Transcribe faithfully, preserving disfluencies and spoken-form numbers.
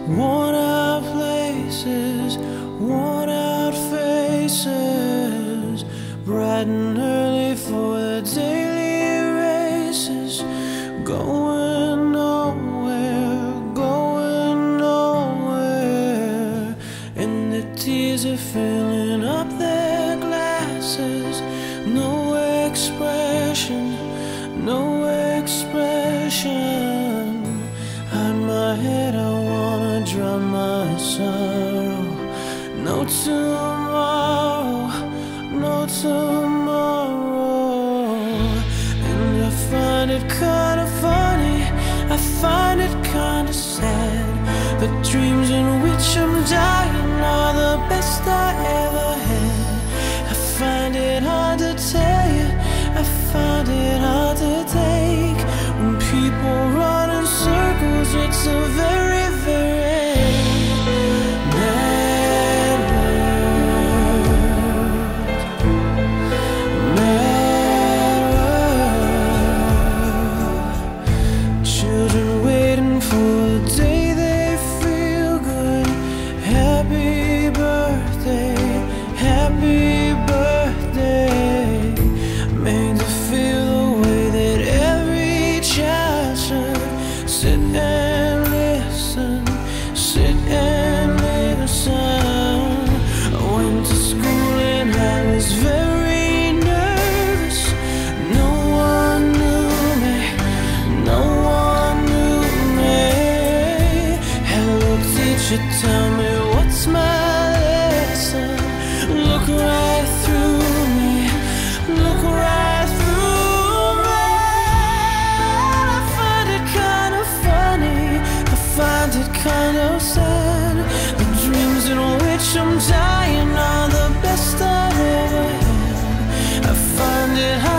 Worn out places, worn out faces, bright and early for the daily races. Going nowhere, going nowhere, and the tears are filling up their glasses. No expression, no expression. Hide my head, I wanna drown my sorrow. No tomorrow, no tomorrow. And I find it kinda funny, I find it kinda sad. The dreams in which I'm dying are the best I ever had. I find it hard to tell you, I find it hard to take. When people run in circles, it's a very, very mad world. Mad world. Children waiting for the day they feel good. Happy birthday, happy birthday. Made to feel the way that every child should. Sit and listen, sit and listen. I went to school and I was very nervous. No one knew me, no one knew me. Hello teacher, tell me what's my lesson. Look right through me, look right through me. I find it kind of funny, I find it kind of sad. The dreams in which I'm dying are the best I've ever had. I find it hard